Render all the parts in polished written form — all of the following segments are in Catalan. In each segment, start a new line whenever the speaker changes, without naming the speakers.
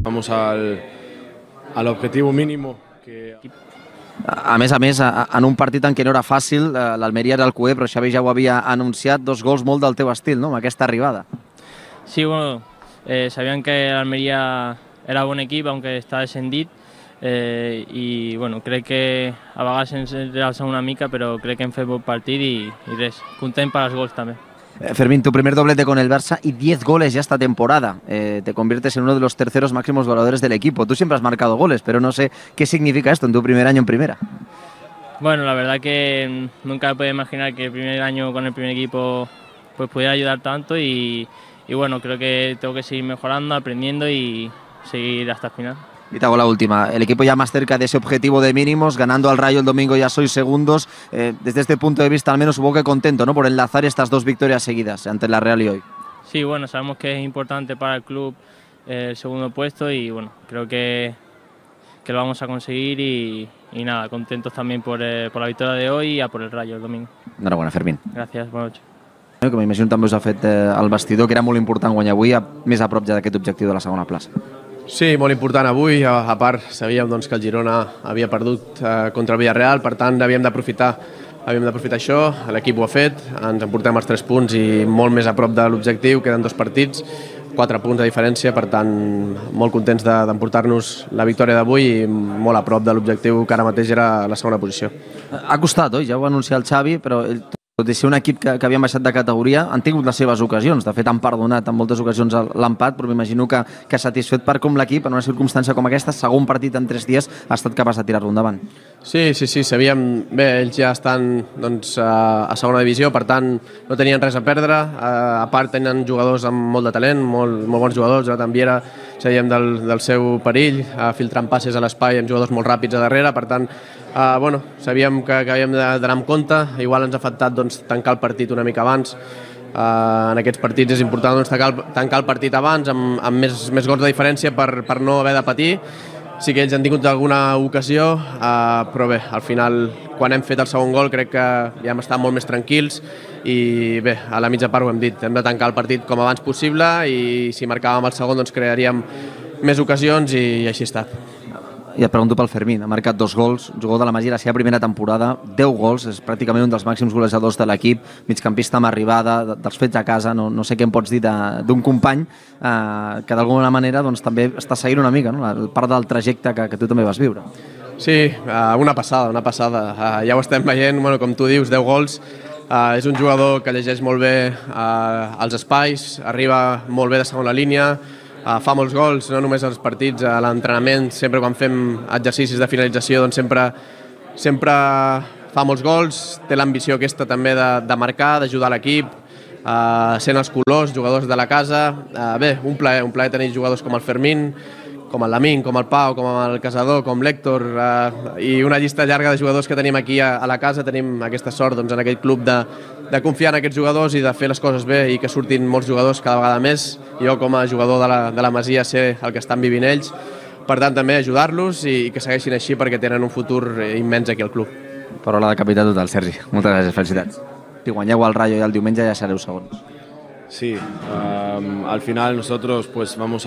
Vamos al objetivo mínimo que...
A més, en un partit en què no era fàcil, l'Almeria era el cuer, però Xavi ja ho havia anunciat, 2 gols molt del teu estil, ¿no?, amb aquesta arribada.
Sí, bueno, sabían que l'Almeria era bon equip, aunque està descendit, i bueno, crec que a vegades ens realça una mica, però crec que hem fet bon partit i res, content per als gols també.
Fermín, tu primer doblete con el Barça y 10 goles ya esta temporada. Te conviertes en uno de los terceros máximos goleadores del equipo. Tú siempre has marcado goles, pero no sé qué significa esto en tu primer año en primera.
Bueno, la verdad que nunca podía imaginar que el primer año con el primer equipo pues pudiera ayudar tanto y bueno, creo que tengo que seguir mejorando, aprendiendo y seguir hasta el final.
Y te hago la última. El equipo ya más cerca de ese objetivo de mínimos, ganando al Rayo el domingo ya sois segundos. Desde este punto de vista, al menos supongo que contento, ¿no?, por enlazar estas 2 victorias seguidas ante la Real y hoy.
Sí, bueno, sabemos que es importante para el club el segundo puesto y bueno, creo que lo vamos a conseguir y nada, contentos también por la victoria de hoy y a por el Rayo el domingo.
Enhorabuena, Fermín.
Gracias, buenas noches.
Que m'imagino també us ha fet el vestidor, que era molt important guanyar avui, més a prop ja d'aquest objectiu de la segona plaça.
Sí, molt important avui. A part, sabíem doncs, que el Girona havia perdut contra el Villarreal, per tant havíem d'aprofitar això. L'equip ho ha fet, ens emportem els 3 punts i molt més a prop de l'objectiu. Queden 2 partits, 4 punts de diferència, per tant molt contents d'emportar-nos la victòria d'avui i molt a prop de l'objectiu que ara mateix era la segona posició.
Ha costat, oi? Ja ho va anunciar el Xavi, però tot i ser un equip que havien baixat de categoria, han tingut les seves ocasions. De fet, han perdonat en moltes ocasions l'empat, però m'imagino que satisfet per com l'equip, en una circumstància com aquesta, segon partit en 3 dies, ha estat capaç de tirar-lo endavant.
Sí, sabíem... Bé, ells ja estan doncs, a segona divisió, per tant, no tenien res a perdre. A part, tenen jugadors amb molt de talent, molt bons jugadors. Jonathan Viera, sabíem del seu perill, filtrant passes a l'espai amb jugadors molt ràpids a darrere, per tant, sabíem que havíem d'anar amb compte. Igual ens ha afectat tancar el partit una mica abans. En aquests partits és important tancar el partit abans amb més gols de diferència per no haver de patir. Sí que ells han tingut alguna ocasió, però bé, al final, quan hem fet el segon gol, crec que ja hem estat molt més tranquils i bé, a la mitja part ho hem dit, hem de tancar el partit com abans possible i si marcàvem el segon doncs crearíem més ocasions i així ha estat.
I et pregunto pel Fermín, ha marcat 2 gols, jugador de la Masia, la seva primera temporada, 10 gols, és pràcticament un dels màxims golejadors de l'equip, migcampista amb arribada, dels fets a casa, no sé què em pots dir d'un company que d'alguna manera també està seguint una mica, no?, part del trajecte que tu també vas viure.
Sí, una passada. Ja ho estem veient, com tu dius, 10 gols. És un jugador que llegeix molt bé els espais, arriba molt bé de segona línia, fa molts gols, no només als partits, a l'entrenament, sempre quan fem exercicis de finalització, doncs sempre fa molts gols, té l'ambició aquesta també de marcar, d'ajudar l'equip, sent els colors, jugadors de la casa. Bé, un plaer tenir jugadors com el Fermín, com el Lamine, com el Pau, com el Casador, com l'Héctor, i una llista llarga de jugadors que tenim aquí a la casa. Tenim aquesta sort en aquest club de confiar en aquests jugadors i de fer les coses bé i que surtin molts jugadors cada vegada més. Jo com a jugador de la Masia sé el que estan vivint ells, per tant també ajudar-los i que segueixin així perquè tenen un futur immens aquí al club.
Parola de capità total, Sergi. Moltes gràcies, felicitats. Si guanyeu al Rayo i el diumenge ja sereu segons.
Sí, al final nosotros pues vamos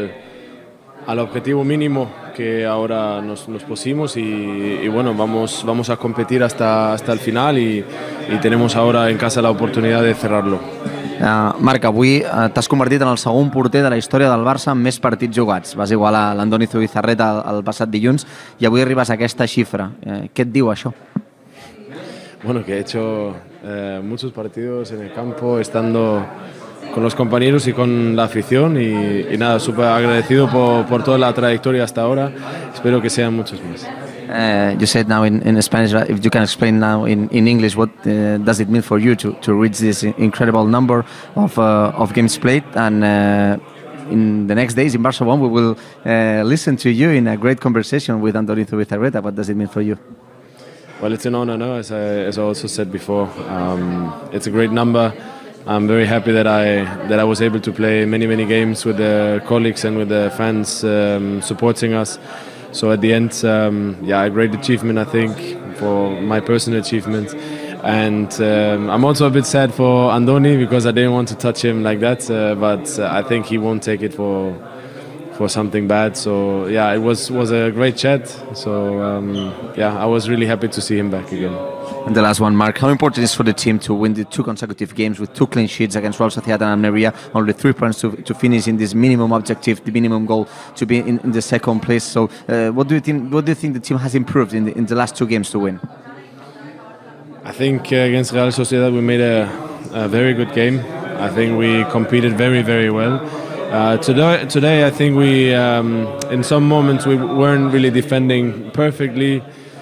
al objetivo mínimo que ahora nos pusimos y bueno, vamos a competir hasta el final y tenemos ahora en casa la oportunidad de cerrarlo.
Marc, avui t'has convertit en el segon porter de la història del Barça amb més partits jugats. Vas igualar l'Andoni Zubizarreta el passat dilluns i avui arribes a aquesta xifra. Què et diu això?
Bueno, que he hecho muchos partidos en el campo, estando con los compañeros y con la afición y nada, súper agradecido por toda la trayectoria hasta ahora. Espero que sean muchos más.
You said now in Spanish, if you can explain now in English, what does it mean for you to reach this incredible number of games played, and in the next days in Barcelona we will listen to you in a great conversation with Andoni Zubizarreta. What does it mean for you?
Well, it's an honor, no? As I also said before, it's a great number. I'm very happy that I was able to play many games with the colleagues and with the fans supporting us. So at the end, a great achievement, I think, for my personal achievement. And I'm also a bit sad for Andoni because I didn't want to touch him like that, but I think he won't take it for for something bad. So yeah, it was a great chat. So yeah, I was really happy to see him back again.
And the last one, Mark, how important is for the team to win the 2 consecutive games with 2 clean sheets against Real Sociedad and Almeria, only 3 points to finish in this minimum objective, the minimum goal to be in the second place? So what do you think the team has improved in the last 2 games to win?
I think against Real Sociedad we made a very good game. I think we competed very, very well. Today I think we, in some moments we weren't really defending perfectly,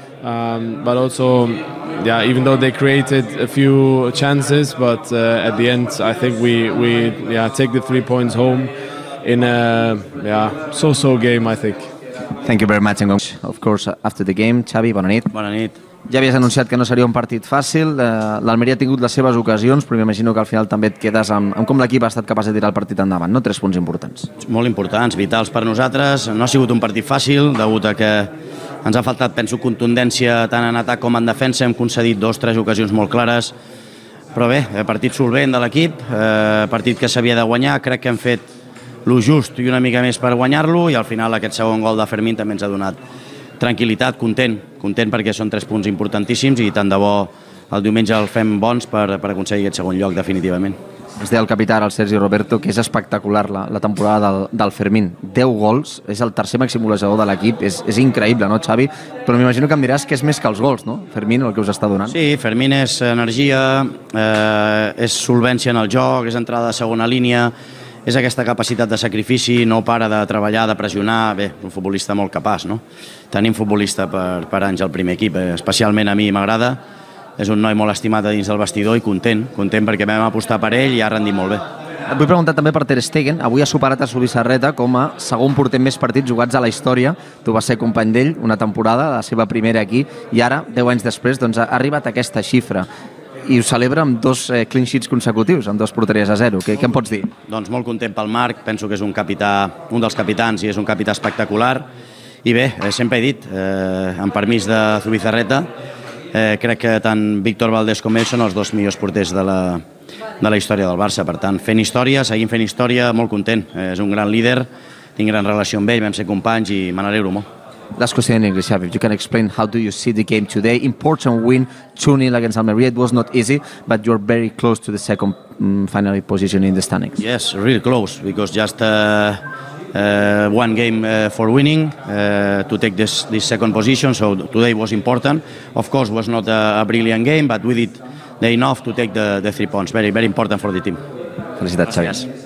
but also, yeah, even though they created a few chances, but at the end I think we take the 3 points home in a so-so game, I think.
Thank you very much. And of course, after the game, Xavi, bona nit.
Bona nit.
Ja havies anunciat que no seria un partit fàcil, l'Almeria ha tingut les seves ocasions, però m'imagino que al final també et quedes amb com l'equip ha estat capaç de tirar el partit endavant, no? 3 punts importants.
Molt importants, vitals per nosaltres. No ha sigut un partit fàcil, degut a que ens ha faltat, penso, contundència tant en atac com en defensa. Hem concedit 2 o 3 ocasions molt clares, però bé, partit solvent de l'equip, partit que s'havia de guanyar. Crec que hem fet lo just i una mica més per guanyar-lo, i al final aquest segon gol de Fermín també ens ha donat tranquil·litat, content perquè són 3 punts importantíssims i tant de bo el diumenge el fem bons per aconseguir aquest segon lloc definitivament.
Es deia el capità, el Sergi Roberto, que és espectacular la temporada del Fermín. 10 gols, és el tercer màxim golejador de l'equip, és increïble, no, Xavi? Però m'imagino que em diràs que és més que els gols, no, Fermín, el que us està donant?
Sí, Fermín és energia, és solvència en el joc, és entrada de segona línia, és aquesta capacitat de sacrifici, no para de treballar, de pressionar. Bé, un futbolista molt capaç, no? Tenim futbolista per anys al primer equip, especialment a mi m'agrada. És un noi molt estimat dins del vestidor i content perquè vam apostar per ell i ha rendit molt bé.
Et vull preguntar també per Ter Stegen. Avui ha superat a Zubizarreta com a segon porter més partits jugats a la història. Tu vas ser company d'ell una temporada, la seva primera aquí, i ara, 10 anys després, doncs, ha arribat a aquesta xifra. I ho celebra amb 2 clean sheets consecutius, amb 2 porteries a 0. Què em pots dir?
Doncs molt content pel Marc, penso que és un dels capitans i és un capità espectacular. I bé, sempre he dit, amb permís de Zubizarreta, crec que tant Víctor Valdés com ell són els 2 millors porters de la història del Barça. Per tant, fent història, seguim fent història, molt content. És un gran líder, tinc gran relació amb ell, vam ser companys i me n'alegro molt.
Last question in English, Xavi. You can explain how do you see the game today? Important win, 2-0 against Almeria. It was not easy, but you're very close to the second final position in the standings.
Yes, really close, because just one game for winning to take this second position, so today was important. Of course, was not a brilliant game, but we did enough to take the 3 points. Very, very important for the team.
Felicitats, Xavi.